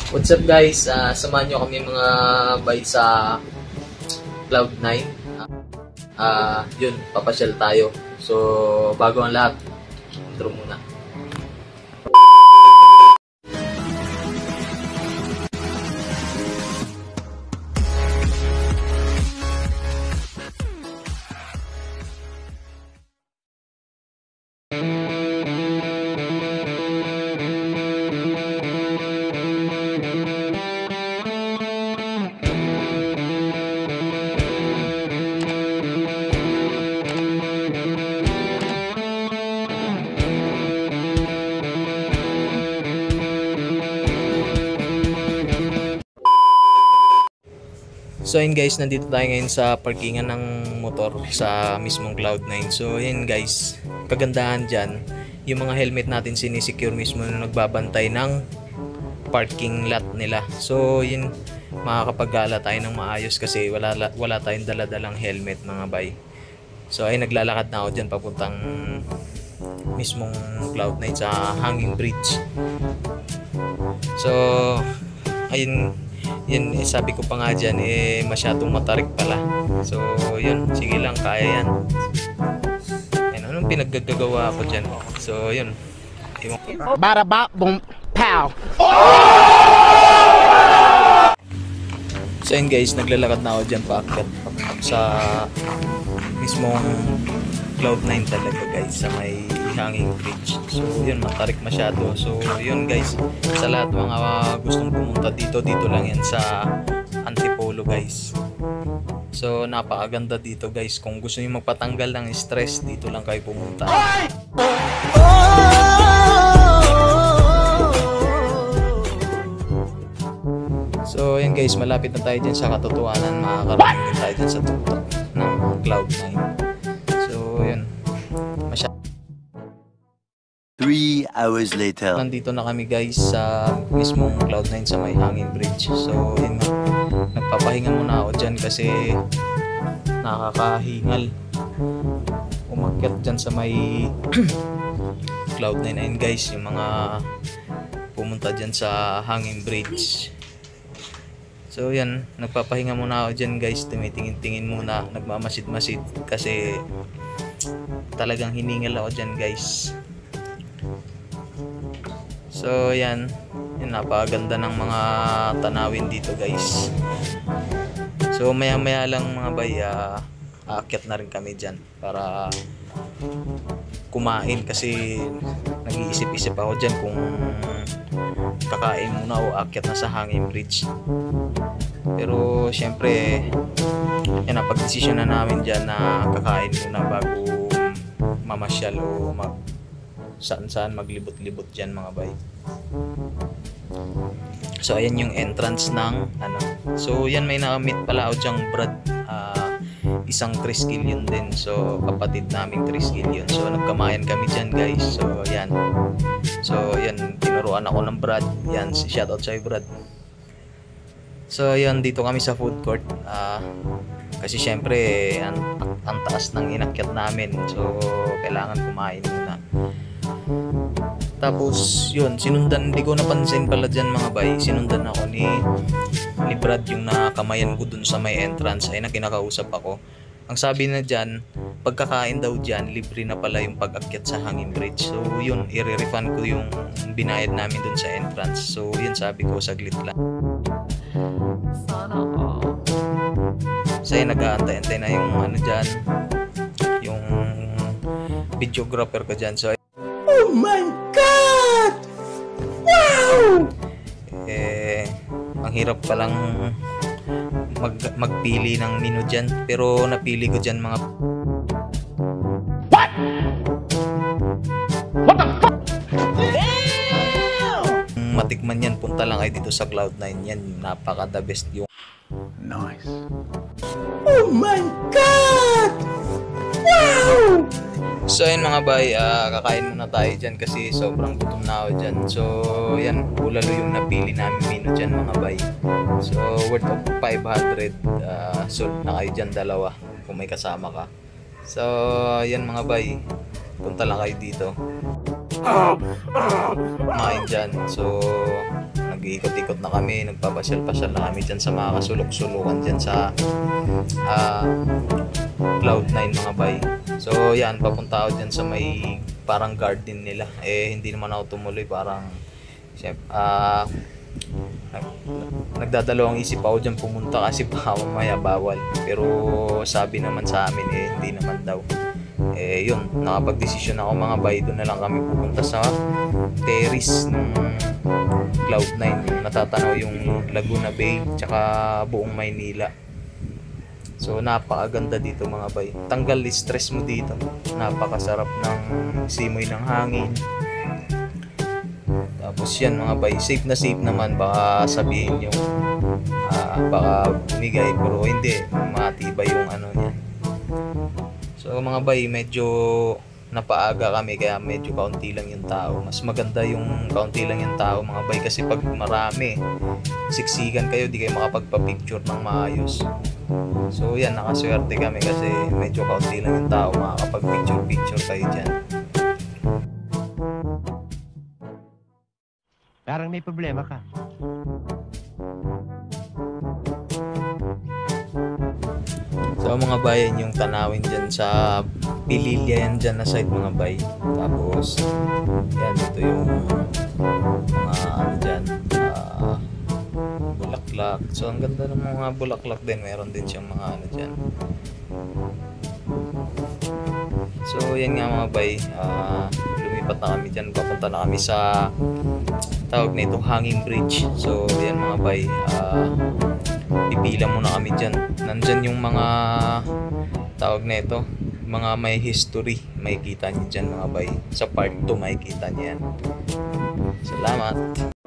What's up guys? Samahan nyo kami mga bay sa Cloud9. Yun, papasyal tayo. So, bago ang lahat, intro muna. So yun guys, nandito tayo ngayon sa parkingan ng motor sa mismong Cloud9. So yun guys, kagandahan dyan, yung mga helmet natin sinisecure mismo na nagbabantay ng parking lot nila. So yun, makakapag-gala tayo ng maayos kasi wala tayong daladalang helmet mga bay. So ay naglalakad na ako dyan papuntang mismong Cloud9 sa Hanging Bridge. So ayun, yun, sabi ko pa nga dyan, masyadong matarik pala. So, yun, sige lang, kaya yan. Ayun, anong pinaggagawa ko dyan? So, yun. Baraba, boom, pow! So, yun guys, naglalakad na ako dyan paakyat sa mismong Cloud9 talaga guys, sa may Hanging Bridge. So yun, matarik masyado. So yun guys, sa lahat mga gustong pumunta dito lang yan sa Antipolo guys. So napakaganda dito guys. Kung gusto niyo magpatanggal ng stress, dito lang kayo pumunta. So yun guys, malapit na tayo dyan sa katotohanan. Makakarating din tayo dyan sa tuktok ng Cloud9. So yun, 3 hours later. Nandito na kami guys sa mismong Cloud9 sa may Hanging Bridge. So yun, nagpapahinga muna ako dyan kasi nakakahingal umakyat dyan sa may Cloud9. Ayun guys, yung mga pumunta dyan sa Hanging Bridge. So yan, nagpapahinga muna ako dyan guys, tumitingin-tingin muna, nagmamasid-masid kasi talagang hiningal ako dyan guys. So yan, napakaganda ng mga tanawin dito guys. So maya maya lang mga bay, aakyat na rin kami dyan para kumain kasi nag-iisip-isip ako dyan kung kakain muna o aakyat na sa Hanging Bridge. Pero syempre yan, napag-desisyon na namin dyan na kakain muna bago mamasyal o saan maglibot-libot dyan mga bay. So ayan yung entrance ng so yan, may nakamit pala ako dyang Brad, isang Triskelion din. So kapatid naming Triskelion. So nagkamayan kami dyan guys. So yan, tinuruan ako ng Brad. Yan, shoutout sa'yo Brad. So yan, dito kami sa food court, kasi syempre ang taas ng inakyat namin. So kailangan kumain muna. Tapos yun, sinundan, hindi ko napansin pala dyan mga bay, sinundan ako ni Brad, yung nakamayan ko dun sa may entrance ay na kinakausap ako. Ang sabi na dyan, pagkakain daw dyan, libre na pala yung pag-akyat sa Hanging Bridge. So yun, i-refund ko yung binayad namin dun sa entrance. So yun, sabi ko saglit lang. Sana all. So yun, nag-aantay-antay na yung dyan, yung videographer ko dyan. So Oh my God! Wow! Ang hirap palang magpili ng menu dyan, pero napili ko dyan mga What? What the fuck? Damn! Matikman yan, punta lang kayo dito sa Cloud9. Yan, napaka the best yung Nice. Oh my God! Wow! So yun mga bay, kakain muna tayo dyan kasi sobrang gutom na ako dyan. So yan, bulalo yung napili namin menu dyan mga bay. So worth of 500, sold na kayo dyan dalawa kung may kasama ka. So yan mga bay, punta lang kayo dito, kumain dyan. So nag-iikot-ikot na kami, nagpapasyal-pasyal na kami dyan sa mga kasulok-sulukan dyan sa Cloud9 mga bay. So yan, papunta ako dyan sa may parang garden nila. Hindi naman ako tumuloy, parang nagdadalawang isip ako dyan pumunta kasi baka mamaya bawal. Pero sabi naman sa amin hindi naman daw. Yun, nakapag-desisyon ako mga bay, doon na lang kami pupunta sa terrace ng Cloud9, natatanaw yung Laguna Bay tsaka buong Maynila. So napakaganda dito mga bay, tanggal stress mo dito, napakasarap ng simoy ng hangin. Tapos yan mga bay, safe na safe naman, baka sabihin yung baka bumigay, pero hindi, matibay yung ano niya. So mga bay, medyo napaaga kami kaya medyo kaunti lang yung tao. Mas maganda yung kaunti lang yung tao mga bay, kasi pag marami, siksikan kayo, di kayo makapagpa-picture ng maayos. So yan, nakaswerte kami kasi medyo kaunti lang yung tao, makakapag-picture kayo dyan. Parang may problema ka. So mga bayan, yung tanawin dyan sa Pililya yan dyan na side mga bay. Tapos yan, ito yung mga ano dyan, bulaklak. So ang ganda ng mga bulaklak din, meron din siyang mga ano dyan. So yan nga mga bay, lumipat na kami dyan, papunta na kami sa tawag na itong hanging bridge. So yan mga bay, pipila muna kami dyan. Nandyan yung mga tawag na ito, mga may history, makikita nyo dyan mga bay. Sa part 2 makikita nyo yan. Salamat.